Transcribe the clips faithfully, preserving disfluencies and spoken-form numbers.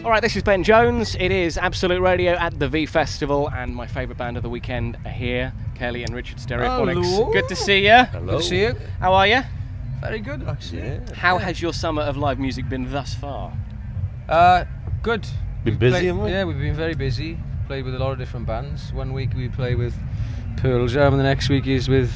Alright, this is Ben Jones. It is Absolute Radio at the V Festival, and my favourite band of the weekend are here, Kelly and Richard Stereophonics. Hello. Good to see you. Hello. Good to see you. How are you? Very good, actually. Yeah. How yeah. has your summer of live music been thus far? Uh, good. Been we've busy, played, haven't we? Yeah, we've been very busy. Played with a lot of different bands. One week we play with Pearl Jam, and the next week is with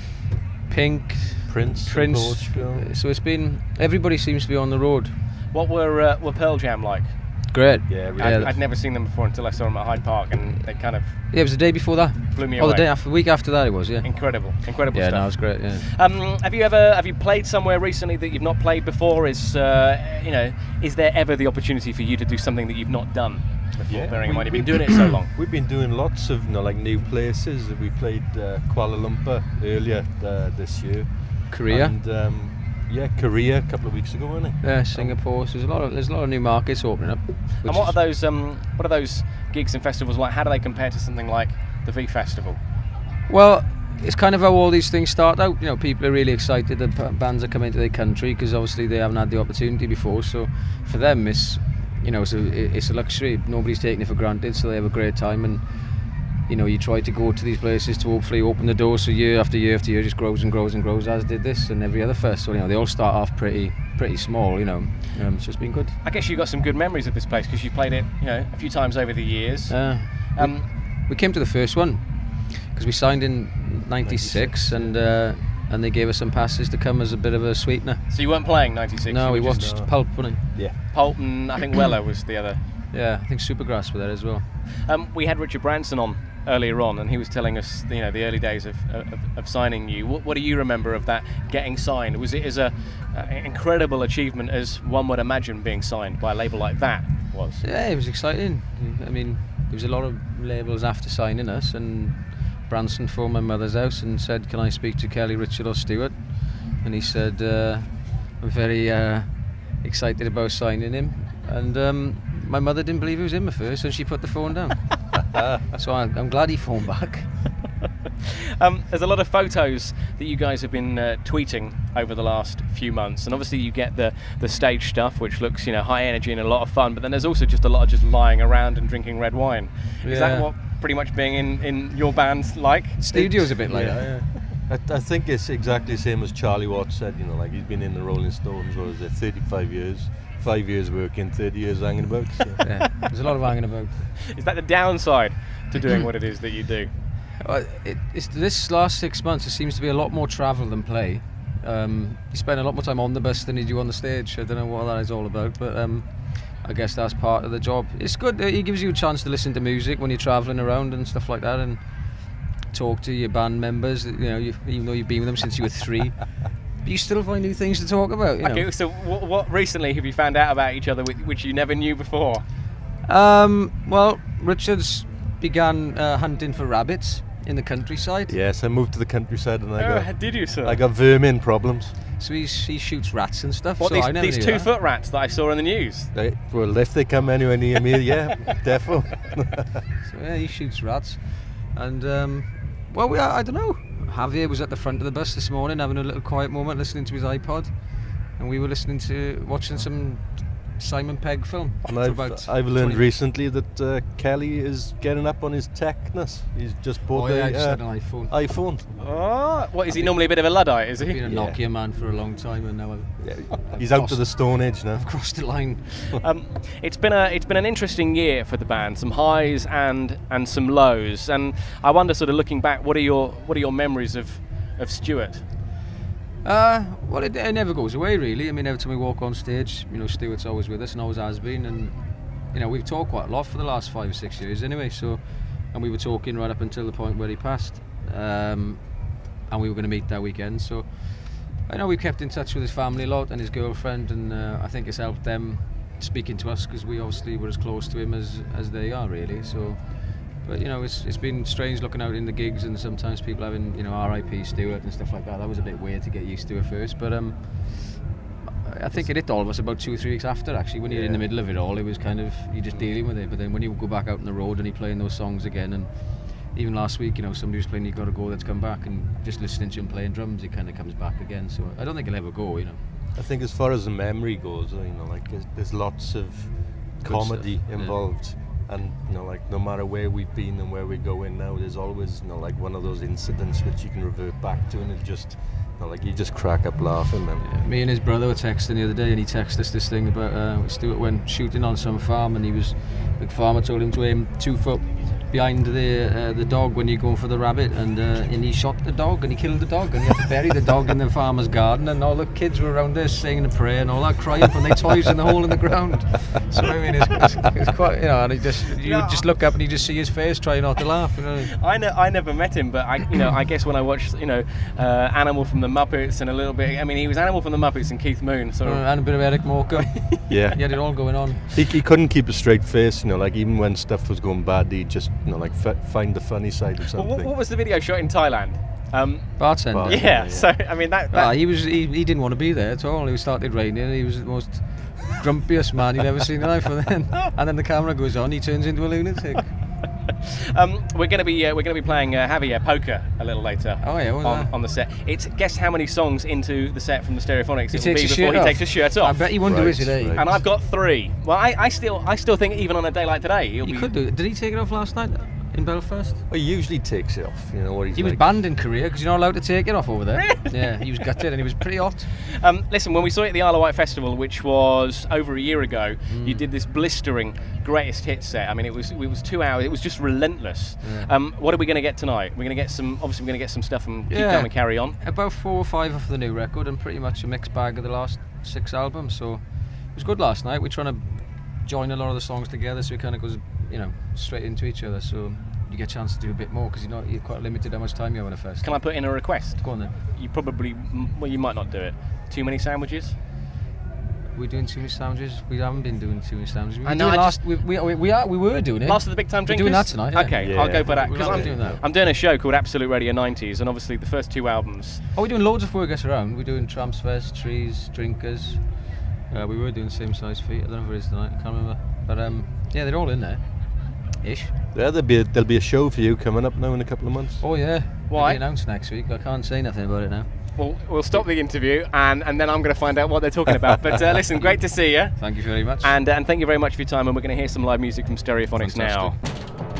Pink, Prince, Prince. So it's been, everybody seems to be on the road. What were uh, were Pearl Jam like? Great. Yeah, really. I'd, I'd never seen them before until I saw them at Hyde Park, and they kind of... Yeah, it was the day before that. Blew me oh, away. the day after, the week after that it was, yeah. Incredible, incredible yeah, stuff. Yeah, no, it was great, yeah. Um, have you ever, have you played somewhere recently that you've not played before? Is, uh, you know, is there ever the opportunity for you to do something that you've not done before, yeah, bearing in we, mind you've been doing it so long? We've been doing lots of, you know, like new places. We played uh, Kuala Lumpur earlier uh, this year. Korea. And, um, yeah, Korea a couple of weeks ago, wasn't it? Yeah, Singapore. So there's a lot of there's a lot of new markets opening up. And what are those um, what are those gigs and festivals like? How do they compare to something like the V Festival? Well, it's kind of how all these things start out. You know, people are really excited that bands are coming to their country because obviously they haven't had the opportunity before. So for them, it's you know, it's a, it's a luxury. Nobody's taking it for granted, so they have a great time. And you know, you try to go to these places to hopefully open the door so year after year after year just grows and grows and grows, as did this and every other festival. You know, they all start off pretty pretty small, you know. Um, it's just been good. I guess you got some good memories of this place because you played it, you know, a few times over the years. Uh, um, we, we came to the first one because we signed in ninety-six, and uh, and they gave us some passes to come as a bit of a sweetener. So you weren't playing ninety-six? No, we watched no. Pulp, wasn't it? Yeah. Pulp, and I think Weller was the other. Yeah, I think Supergrass were there as well. Um, we had Richard Branson on earlier on, and he was telling us, you know, the early days of, of, of signing you. What, what do you remember of that getting signed? Was it as a uh, incredible achievement as one would imagine being signed by a label like that was? Yeah, it was exciting. I mean, there was a lot of labels after signing us, and Branson phoned my mother's house and said, "Can I speak to Kelly, Richard, or Stuart?" And he said, uh, "I'm very uh, excited about signing him." And um, my mother didn't believe he was him at first, and she put the phone down. So I, I'm glad he phoned back. um, there's a lot of photos that you guys have been uh, tweeting over the last few months, and obviously you get the the stage stuff, which looks, you know, high energy and a lot of fun. But then there's also just a lot of just lying around and drinking red wine. Is yeah. that what pretty much being in in your band's like? Studio's a bit like yeah, that. Yeah. I, I think it's exactly the same as Charlie Watts said. You know, like he's been in the Rolling Stones. What is it, thirty-five years? Five years working, thirty years hanging about. So. Yeah, there's a lot of hanging about. Is that the downside to doing what it is that you do? Well, it, it's, this last six months, there seems to be a lot more travel than play. Um, you spend a lot more time on the bus than you do on the stage. I don't know what that is all about, but um, I guess that's part of the job. It's good. It gives you a chance to listen to music when you're travelling around and stuff like that, and talk to your band members. You know, you, even though you've been with them since you were three. You still find new things to talk about, you know. Okay, so what, what recently have you found out about each other which you never knew before? Um, well, Richard's began uh, hunting for rabbits in the countryside. Yes, I moved to the countryside and I oh, got. Did you, sir? I got vermin problems. So he's, he shoots rats and stuff. What, so these, I never these knew two that. foot rats that I saw in the news? They, well, if they come anywhere near me, yeah, definitely. So yeah, he shoots rats, and um, well, we are, I don't know. Javier was at the front of the bus this morning having a little quiet moment listening to his iPod, and we were listening to watching some Simon Pegg film. And I've, I've learned twenty recently that uh, Kelly is getting up on his techness. He's just bought oh, yeah, the I just uh, had an iPhone. iPhone. Oh, what is I've he been, normally a bit of a Luddite, is he? I've been a yeah. Nokia man for a long time, and now I've, yeah, I've he's crossed, out to the Stone Age now. I've crossed the line. um, it's been a it's been an interesting year for the band, some highs and and some lows, and I wonder, sort of looking back, what are your what are your memories of of Stuart? Uh, well, it, it never goes away, really. I mean, every time we walk on stage, you know, Stuart's always with us and always has been, and you know, we've talked quite a lot for the last five or six years anyway. So, and we were talking right up until the point where he passed, um, and we were going to meet that weekend. So, I know we kept in touch with his family a lot and his girlfriend, and uh, I think it's helped them speaking to us because we obviously were as close to him as as they are, really. So. But you know, it's it's been strange looking out in the gigs and sometimes people having, you know, R I P Stuart and stuff like that. That was a bit weird to get used to at first, but um, I think it hit all of us about two or three weeks after. Actually, when you're yeah. in the middle of it all, it was kind of you're just dealing with it. But then when you go back out on the road and you're playing those songs again, and even last week, you know, somebody was playing "You Gotta Go," that's come back, and just listening to him playing drums, it kind of comes back again. So I don't think it'll ever go, you know. I think as far as the memory goes, you know, like there's, there's lots of comedy stuff. involved. Yeah. And you know, like no matter where we've been and where we're going now, there's always you know like one of those incidents which you can revert back to, and it just you know, like you just crack up laughing, man. Yeah, me and his brother were texting the other day, and he texted us this thing about uh, Stuart went shooting on some farm, and he was big farmer told him to aim two foot behind the uh, the dog when you're going for the rabbit, and uh, and he shot the dog and he killed the dog, and he had to bury the dog in the farmer's garden, and all the kids were around there singing a prayer and all that, crying, and they toys in the hole in the ground. So I mean, it's, it's, it's quite, you know, and he just you No. would just look up and you just see his face trying not to laugh. You know? I know, I never met him, but I, you know, I guess when I watched, you know, uh, Animal from the Muppets and a little bit, I mean, he was Animal from the Muppets and Keith Moon, sort of. Uh, and a bit of Eric Morecambe. Yeah. He had it all going on. He, he couldn't keep a straight face, you know, like even when stuff was going bad, he'd just, you know, like f find the funny side of Well, something. what, what was the video shot in Thailand? Um, Bartender. Bar- yeah, yeah. so I mean that. that Ah, he was he, he didn't want to be there at all. It started raining. He was the most grumpiest man you'd ever seen in life. And then, and then the camera goes on. He turns into a lunatic. um, we're going to be uh, we're going to be playing uh, Javier poker a little later. Oh, yeah, what's on, that? on the set. It's guess how many songs into the set from the Stereophonics He it will takes be his before shirt he off. takes his shirt I off. bet he won't do it Right, today. right. And I've got three. Well, I, I still I still think even on a day like today, he'll He be. could do it. Did he take it off last night in Belfast? Well, he usually takes it off, you know what he's He was like. banned in Korea because you're not allowed to take it off over there. Yeah, he was gutted and he was pretty hot. Um, listen, when we saw you at the Isle of Wight Festival, which was over a year ago, Mm. you did this blistering greatest hits set. I mean, it was it was two hours. It was just relentless. Yeah. Um, what are we going to get tonight? We're going to get some. Obviously, we're going to get some stuff and keep Yeah. going and carry on. About four or five off the new record and pretty much a mixed bag of the last six albums. So it was good last night. We're trying to join a lot of the songs together, so it kind of goes, you know, straight into each other. So you get a chance to do a bit more because you're not you're quite limited how much time you have on a fest. Can I put in a request? Go on then. You probably, m- well, you might not do it. Too many sandwiches? We're doing too many sandwiches. We haven't been doing too many sandwiches. We I were know, doing I last. We, we, we, we are. We were doing it. Last of the big time We're drinkers? doing that tonight, yeah. Okay, Yeah. I'll go for that. We're Because not I'm, doing that. I'm doing a show called Absolute Radio nineties, and obviously the first two albums. Oh, we're doing loads of Forget Around. We're doing Tramps Fest, Trees, Drinkers. Uh, we were doing Same Size Feet. I don't know if it is tonight. I can't remember. But um, yeah, they're all in there. Ish. Yeah, there'll be a, there'll be a show for you coming up now in a couple of months. Oh yeah. Why? It'll be announced next week. I can't say nothing about it now. Well, we'll stop the interview, and, and then I'm going to find out what they're talking about. But uh, listen, great to see you. Thank you very much. And, uh, and thank you very much for your time, and we're going to hear some live music from Stereophonics now. Fantastic.